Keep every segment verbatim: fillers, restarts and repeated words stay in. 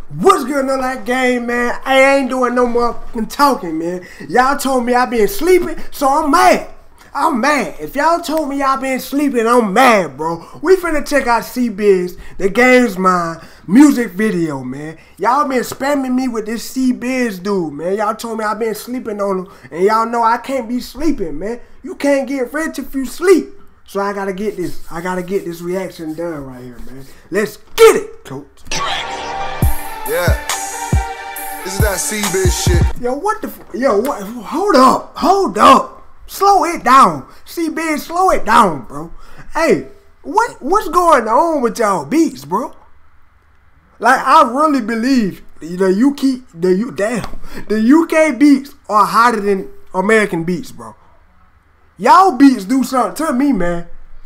What's good on that game, man? I ain't doing no motherfucking talking, man. Y'all told me I been sleeping, so I'm mad. I'm mad. If y'all told me y'all been sleeping, I'm mad, bro. We finna check out C-Biz, the game's mine, music video, man. Y'all been spamming me with this C-Biz dude, man. Y'all told me I been sleeping on him, and y'all know I can't be sleeping, man. You can't get rich if you sleep. So I gotta get this, I gotta get this reaction done right here, man. Let's get it, coach. Yeah, this is that C-Biz shit. Yo, what the f yo, what? Hold up, hold up. Slow it down. C-Biz, slow it down, bro. Hey, what what's going on with y'all beats, bro? Like, I really believe the U K, the U, damn, the U K beats are hotter than American beats, bro. Y'all beats do something to me, man.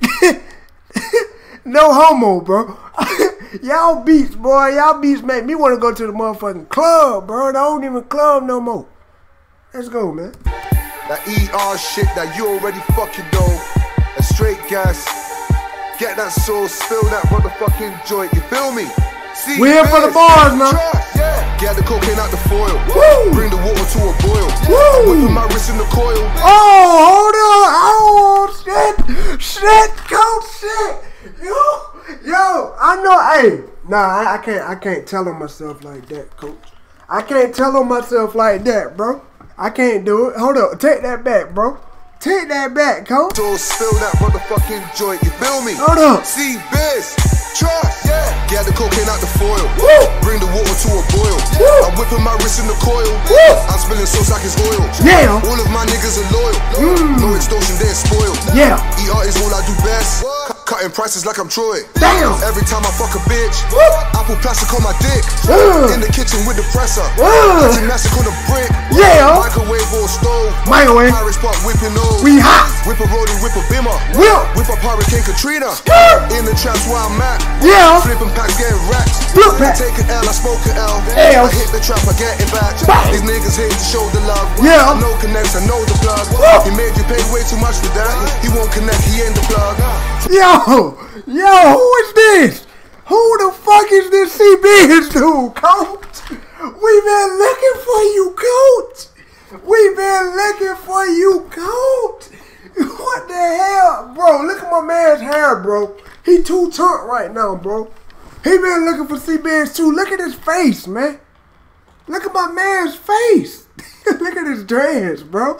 No homo, bro. Y'all beats, boy, y'all beats make me want to go to the motherfucking club, bro. I don't even club no more. Let's go, man. That E R shit that you already fucking know. That straight gas. Get that sauce, spill that motherfucking joint. You feel me? See, we here for the bars, man. Yeah. Get the cocaine out the foil. Woo. Bring the water to a boil. Woo. Whipping my wrist in the coil. Oh, hold on. Oh, shit. Shit, coach, shit. Yo, yo, I know. Hey, nah, I, I can't. I can't tell on myself like that, coach. I can't tell on myself like that, bro. I can't do it. Hold up, take that back, bro. Take that back, coach. So spill that motherfucking joint. You feel me? Hold up. C-Biz, trust. Yeah. Get the cocaine out the foil. Woo. Bring the water to a boil. Woo. I'm whipping my wrist in the coil. Woo. I'm spilling sauce like it's oil. Yeah. All of my niggas are loyal. Mm. No extortion, they're spoiled. Yeah. E R is all I do best. Cutting prices like I'm Troy. Damn. Every time I fuck a bitch, Woo. apple plastic on my dick. Uh. In the kitchen with the presser. Uh. Gymnastic on the brick. Yeah. Microwave or stove. Microwave. Paris spot whipping nose. We hot. Whip a rolling, whip a bimmer. Whip. Whip a Hurricane Katrina. Skirt. In the traps where I'm at. Yeah. Flipping packs, getting racks. Flip pack. Take an L, I smoke an L. L. I hit the trap, I get it back. Bang. These niggas hate to show the love. Yeah. I know connects, I know the plug. Woo. He made you pay way too much for that. He won't connect, he ain't the plug. Yo, yo, who is this? Who the fuck is this C-Biz dude, coach? We been looking for you, coach. We been looking for you, coach. What the hell, bro? Look at my man's hair, bro. He too turned right now, bro. He been looking for C-Biz too. Look at his face, man. Look at my man's face. Look at his dreads, bro.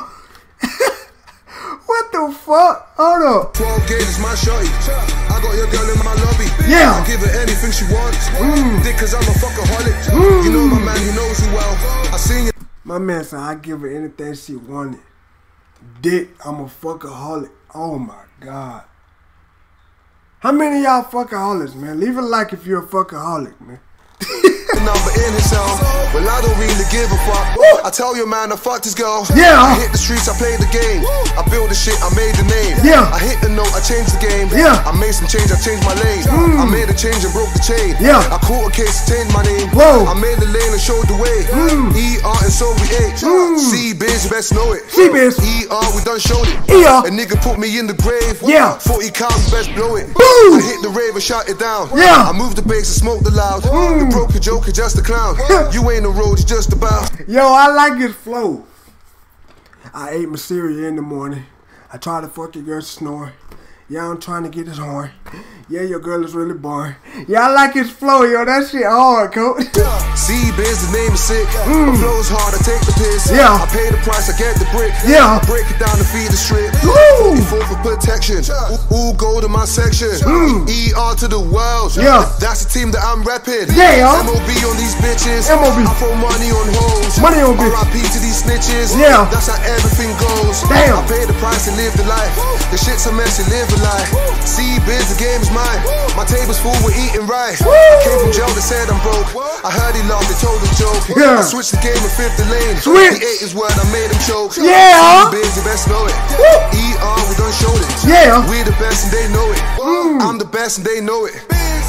What the fuck? Hold up. twelve gauge is my shorty. I got your girl in my lobby. Yeah. I give her anything she wants. Mm. Dick cause I'm a fuckaholic. Mm. You know my man, he knows you well. I seen you. My man said I give her anything she wanted. Dick, I'm a fuckaholic. Oh my God. How many of y'all fuckaholics, man? Leave a like if you're a fuckaholic, man. Number in his cell. Well, I don't really give a fuck. I tell you, man, I fucked this girl. Yeah. I hit the streets, I played the game. I built the shit, I made the name. Yeah. I hit the note, I changed the game. Yeah. I made some change, I changed my lane. Mm. I made a change and broke the chain. Yeah. I caught a case, changed my name. Whoa. I made the lane and showed the way. Mm. E R and so we ate. Mm. C-Biz, you best know it. C-Biz. E R, we done showed it. E R. A nigga put me in the grave. Yeah. forty counts, best blow it. Boom. I hit the rave and shot it down. Yeah. I moved the bass and smoked the loud. Mm. The broke joke is just a clown. You ain't a road, it's just about. Yo, I like his flow. I ate my cereal in the morning. I tried to fuck your girl snoring. Yeah, I'm trying to get his horn. Yeah, your girl is really boring. Yeah, I like his flow, yo. That shit hard, coach. C-Biz, the name is sick. Mm. My flow's hard, I take the piss. Yeah. I pay the price, I get the brick. Yeah. I break it down to feed the strip. Woo. forty-four for protection. Ooh, go to my section. Mm. E R to the world. Yeah. That's the team that I'm repping. Yeah. M O B on these bitches. M O B. I throw money on hoes. Money on bitches. R I P to these snitches. Yeah. That's how everything goes. Damn. I pay the price and live the life. The shit's a mess, you live a life. C-Biz, the game is mine. My table's full, we're eating rice. Woo. I came from jail, they said I'm broke. I heard he laughed, they told a joke. Yeah. I switched the game and flipped the lane. Switch. He ate his word, I made him choke. Yeah. C-Biz, you best know it. Woo. E R, we done showed it. Yeah. We the best and they know it. Mm. I'm the best and they know it.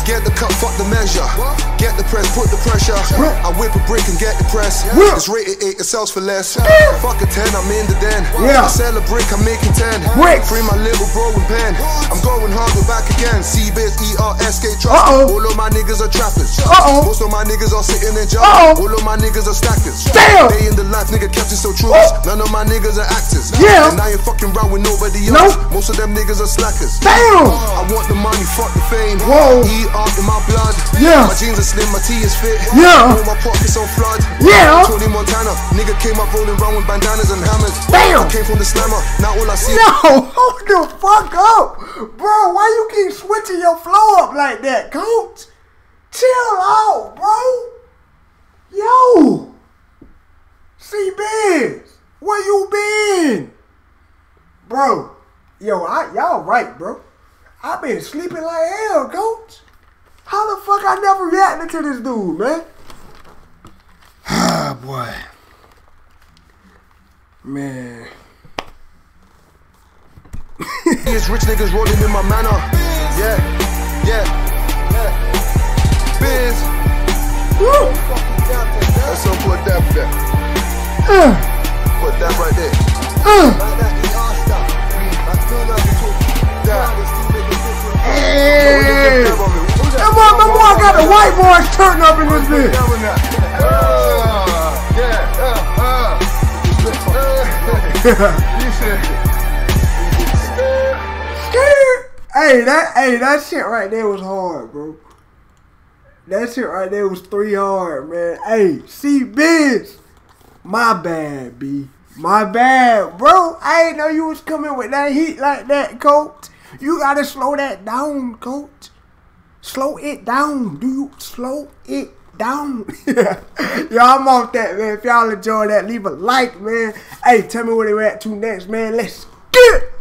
Get the cut, fuck the measure. Get the press, put the pressure. I whip a brick and get the press. It's rated eight, it sells for less. Fuck a ten, I'm in the den. I sell a brick, I'm making ten. Free my little bro with pen. I'm going hard, we're back again. C-Biz, E R S K trust. All of my niggas are trappers. Most of my niggas are sitting in jobs. All of my niggas are stackers. Damn. Day in the life, nigga kept it so true. None of my niggas are actors. Yeah. And I ain't fucking round with nobody else. Nope. Most of them niggas are slackers. Damn. I want the money, fuck the fame. Whoa. E R in my blood. Yeah. My jeans are slim, my tee is fit. Yeah. All my pockets on flood. Yeah. Tony Montana. Nigga came up rolling around with bandanas and hammers. Damn. I came from the slammer. Now all I see. Yo, hold the fuck up. Bro, why you keep switching your flow up like that, coach? Chill out, bro. Yo. C-Biz, where you been? Bro, yo, I, y'all right, bro. I been sleeping like hell, coach. How the fuck I never reacted to this dude, man? Ah, boy. Man. These rich niggas rolling in my manor. Yeah, yeah, yeah. Biz. Woo. Let's all put that there. Uh. Put that right there. Uh. Like that E R stuff. I feel like you talk that. Hey. That boy, my boy got the white boys turning up in this bitch. Hey, that hey, that shit right there was hard, bro. That shit right there was three hard, man. Hey, C-Biz, my bad, B. My bad, bro. I ain't know you was coming with that heat like that, coach. You gotta slow that down, coach. Slow it down. Do you slow it down? Yo, I'm off that, man. If y'all enjoy that, leave a like, man. Hey, tell me where they at to next, man. Let's get it.